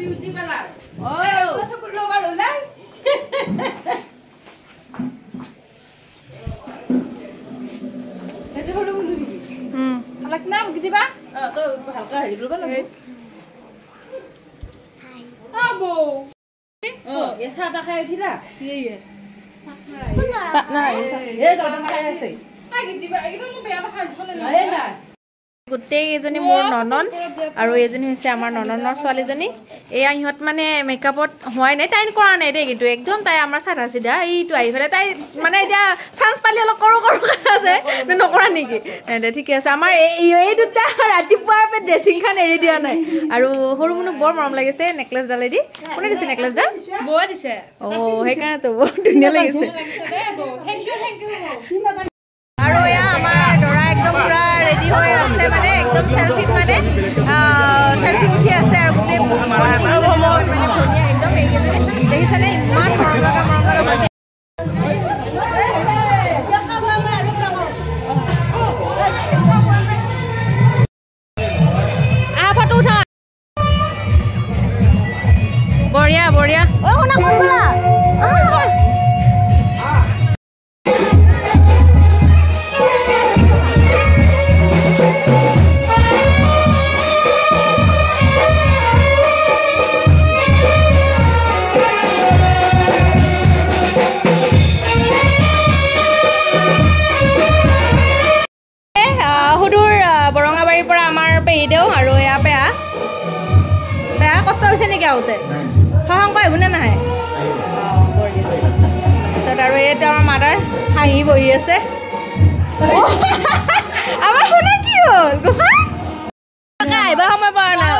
Beauty parlour ও সকল lobar ওলাই এতে হলো মুনি কি লাগছ না মুকি দিবা তো হালকা হেৰি কৰিব লাগে আবো এ সাদা খাই উঠিলা ইয়ে না এ সাদা খাই আছে আগে দিবা একদম বেয়া খাইছ বলে না গোটেই এজনী মোৰ ননন আৰু এজনী হৈছে আমাৰ নননৰ ছোৱালীজনী এই ইহঁত মানে মেকআপত হোৱাই নাই তাই কৰা নাই দেই কিন্তু একদম তাই আমাৰ সাধা সিধা এইটো আহি ফেলে তাই মানে এতিয়া চান্স পালি অলপ কৰো আছে নকৰা নেকি ঠিকে আছে আমাৰ এই দুটা ৰাতিপুৱাৰ পে ড্ৰেছিংখন এৰি দিয়া নাই আৰু সৰু মুনুক বৰ মৰম লাগিছে নেকলেছ ডালে দি কোনে দিছে নেকলেছ ডাল বৌ দিছে অ সেইকাৰণে তো বৰ ধুনীয়া লাগিছে থ্যাংক ইউ আৰু এয়া আমাৰ দৰা একদম পুৰা ৰেডি হৈ আছে মানে একদম সেলফি মানে সেলফি উঠি আছে আৰু গোটেই মানে ধুনীয়া একদম এইকেইজনী দেখিছেনে ইমান মৰম লগা ফটো উঠা বঢ়িয়া বঢ়িয়া অ শুনা কোনফালা বৰঙাবাৰীৰ পৰা আমাৰ পেহী দেও আৰু এয়া পেহা কষ্ট হৈছে নেকি আহোঁতে সহংক আহিবনে নাহে তাৰপিছত আৰু এইটো আমাৰ মাদাৰ হাঁহি বহি আছে আমাৰ শুনা কি হ'ল আহিবা সময় পোৱা নাই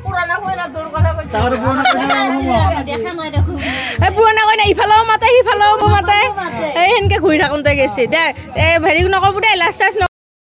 পুৰণা কইনা ইফালেও মাতে সিফালেও মাতে এই সেনেকে ঘূৰি থাকোঁতে গৈছে দে হেৰি নকৰব দে লাজ চাজ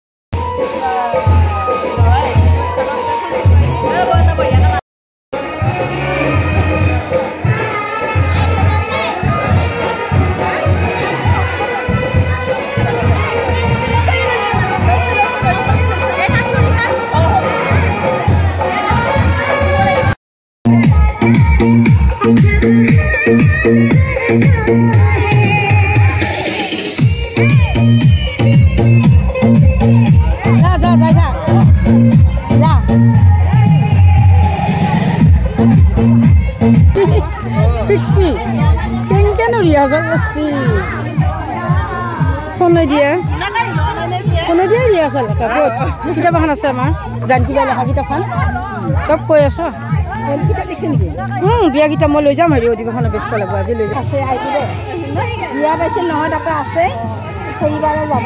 কিতাপখন আছে আমাৰ জানকী বাই লেখা কিতাপখন চব কৈ আছো কিতাপ লিখছে নেকি বিয়া কিতাপ মই লৈ যাম হেৰি অধিৱেশনত বেছিব লাগিব আজি লৈ যাম আছে আহিলে বিয়া পাইছিল নহয় তাতে আছে সেইবাৰে যাব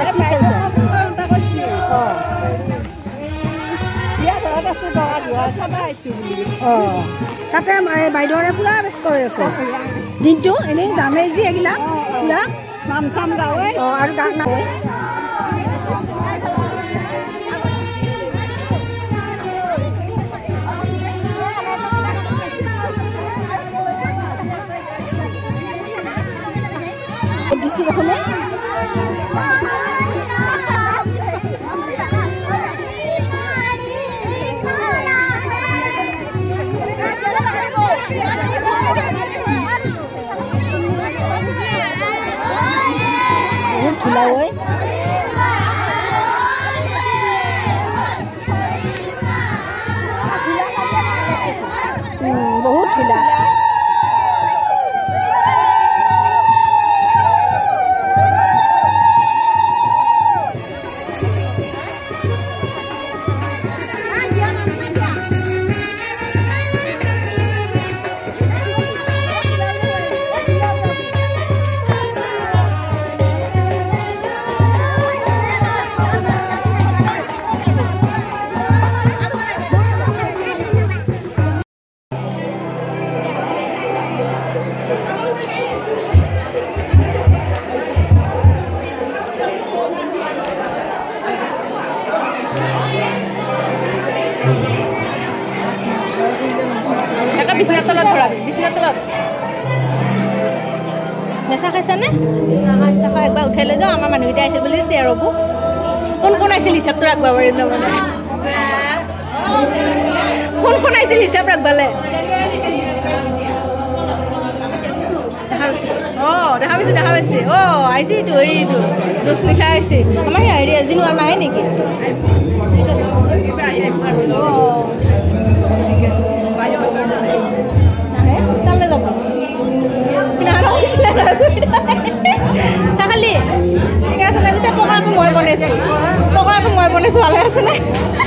তাতে বাইদেউৰে পুৰা ব্যস্ত হৈ আছে দিনটো এনেই জানে যি এইবিলাক পুৰা নাম চাম গাৱে আৰু গান নাৱে দিছি দেখোনে বহুত ধুলা হয় বহুত ধুলা বিছনাৰ তলত মেচা খাইছানে চাকা একবাৰ উঠাই লৈ যাওঁ আমাৰ মানুহকেইটা আহিছে বুলি তেতিয়া ৰ'ব কোন কোন আহিছিল হিচাপটো ৰাখবা পাৰিম তাৰমানে কোন কোন আহিছিল হিচাপ ৰাখবালে দেখা পাইছে আহিছে এইটো জোচনিকা আহিছে আমাৰ হেৰি আজি নোৱা নাই নেকি তালে যাব চাখালি ঠিক আছে লাগিছে পকাটো মই বনাইছো ভালে আছে নে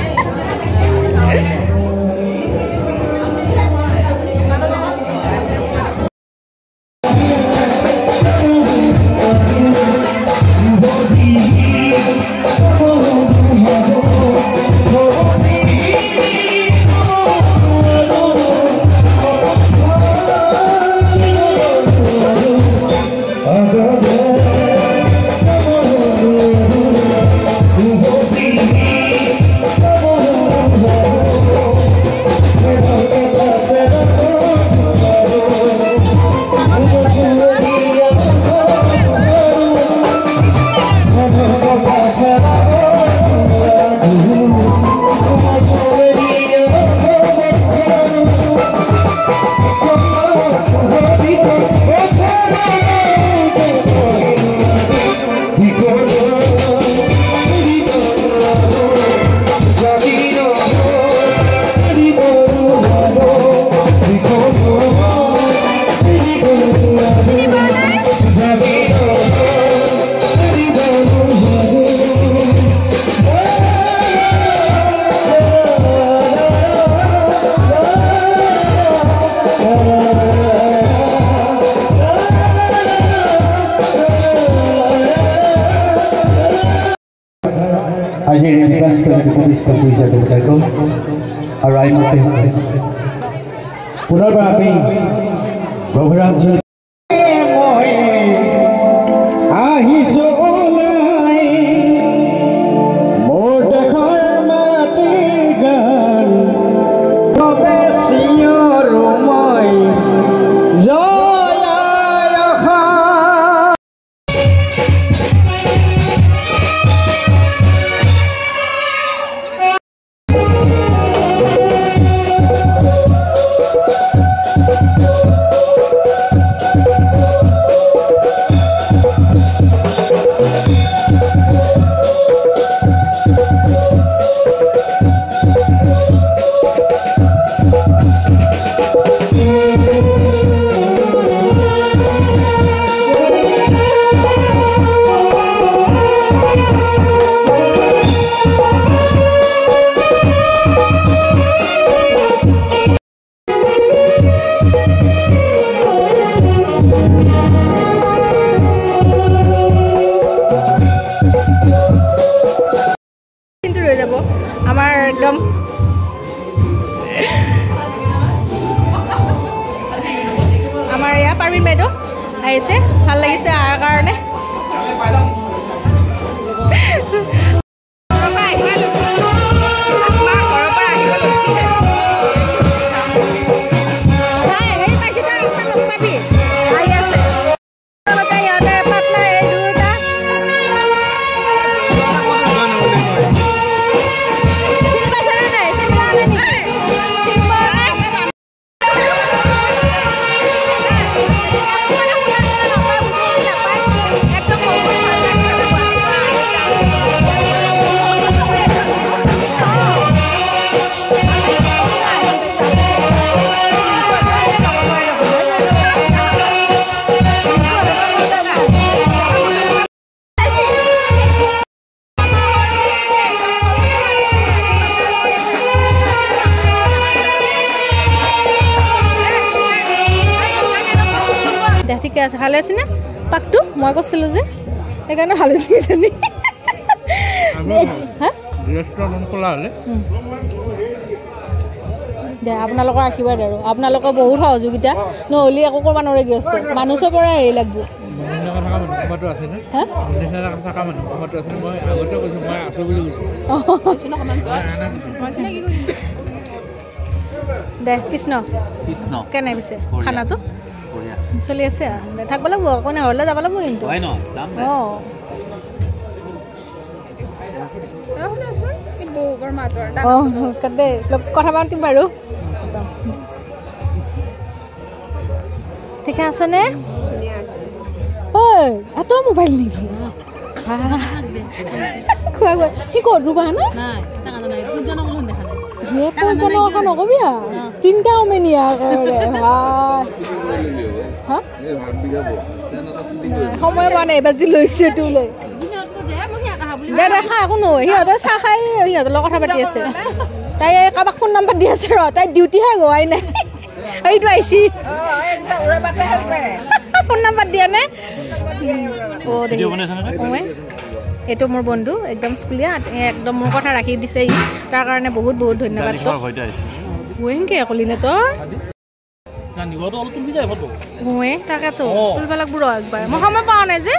Ayer en clase que me conviste con Luisa del Caicó, ahora hay más tiempo. Punar para mí, program se একদম আমাৰ ইয়া পাৰবিন বাইদেউ আহিছে ভাল লাগিছে আহাৰ কাৰণে ঠিক আছে ভালে আছে না পাকটো মই কৈছিলো যে সেইকাৰণে ভালে লাগিছে নি হা ৰেষ্টুৰেণ্ট খোলা হলে দে আপোনালোকৰ আশীৰ্বাদ আৰু আপোনালোকৰ বহুত সহযোগিতা নহ'লে একো কৰিব নোৱাৰে গৃহস্থ মানুহ চবৰে হেৰি লাগব দে কৃষ্ণ কৃষ্ণ কেনে পিছে খানাটো চলি আছে থাকব লাগব কোনে হলে যাব লাগব কিন্তু নমস্কাৰ দে কথা পাতিম বাৰু ঠিকে আছে নে ঐ এত মোবাইল নেকি খোৱা গৈ কি কৰো বা না নাই টাকা নাই পঞ্চান্ন কোন দেখা নাই হে 55 খন নকবি আ তিনটা ওমেনিয়া কৰে ভাই হা এ ভাগ বিগাব সময় মানে বাজি লৈছে তুলে দে দেখা একো নহয় সিহঁতে চাহ খাই সিহঁতৰ লগত কথা পাতি আছে তাই কাবাক ফোন নাম্বাৰ দি আছে ৰ তাই ডিউটিহে গোৱাই নাই এইটো আইছি ফোন নাম্বাৰ দিয়া নে এইটো মোৰ বন্ধু একদম স্কুলীয়া একদম মোৰ কথা ৰাখি দিছে ই তাৰ কাৰণে বহুত বহুত ধন্যবাদ কে কলিনে তই তাকেতো তুলব লাগব ৰ একবাৰ মই সময় পাওঁ নাই যে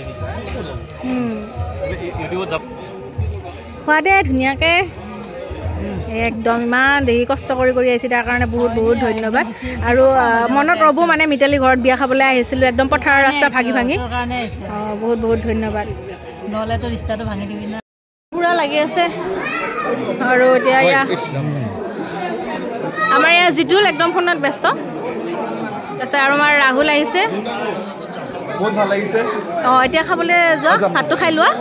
খোৱা দে ধুনীয়াকে একদম ইমান দেৰি কষ্ট কৰি আহিছে তাৰ কাৰণে বহুত বহুত ধন্যবাদ আৰু মনত ৰ'ব মানে মিতালী ঘৰত বিয়া খাবলৈ আহিছিলোঁ একদম পথাৰৰ ৰাস্তা ভাঙি বহুত বহুত ধন্যবাদ নহ'লে তো ৰিষ্টাটো ভাঙি দিবি না পুৰা লাগি আছে আৰু এতিয়া আমাৰ ইয়াৰ জিতুল একদম ফোনত ব্যস্ত তাৰপিছত আৰু আমাৰ ৰাহুল আহিছে বহুত ভাল লাগিছে এতিয়া খাবলৈ যোৱা ভাতটো খাই লোৱা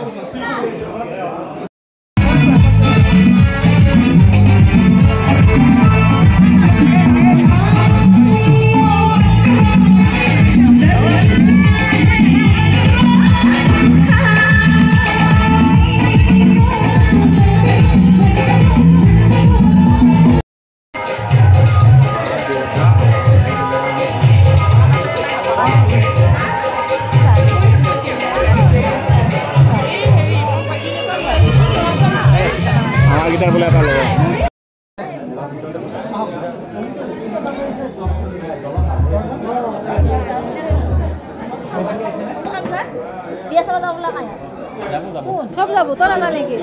সব যাবো তোরা না নাকি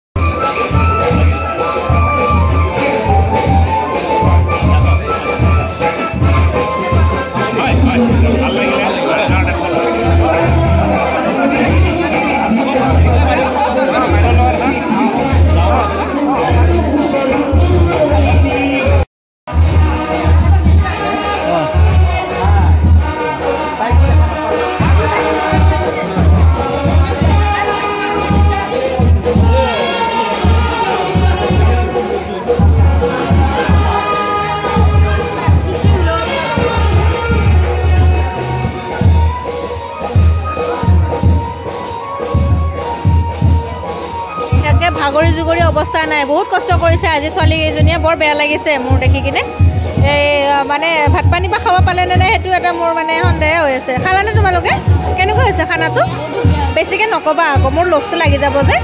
ভাগৰি জুগৰি অৱস্থা নাই বহুত কষ্ট কৰিছে আজি ছোৱালীকেইজনীয়ে বৰ বেয়া লাগিছে মোৰ দেখি কিনে এই মানে ভাত পানী বা খাব পালে নে নাই সেইটো এটা মোৰ মানে সন্দেহ হৈ আছে খালানে তোমালোকে কেনেকুৱা হৈছে খানাটো বেছিকৈ নক'বা আকৌ মোৰ লোভটো লাগি যাব যে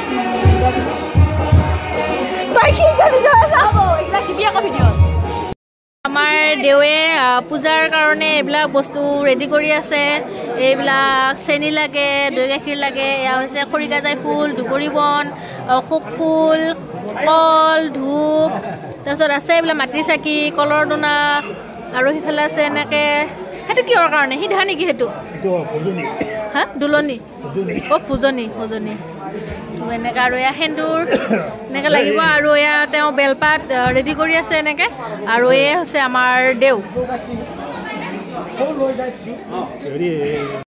আমাৰ দেৱে পূজাৰ কাৰণে এইবিলাক বস্তু ৰেডি কৰি আছে এইবিলাক চেনি লাগে দৈ গাখীৰ লাগে এয়া হৈছে খৰিকাজাই ফুল দুবৰি বন শোক ফুল কল ধূপ তাৰপিছত আছে এইবিলাক মাটিৰ চাকি কলৰ দোনা আৰু সিফালে আছে এনেকৈ সেইটো কিহৰ কাৰণে সিধা নেকি সেইটো হা দুলনি ফুজনি এনেকৈ আৰু এয়া সেন্দুৰ এনেকৈ লাগিব আৰু এয়া তেওঁ বেলপাত ৰেডি কৰি আছে এনেকৈ আৰু এয়া হৈছে আমাৰ দেউ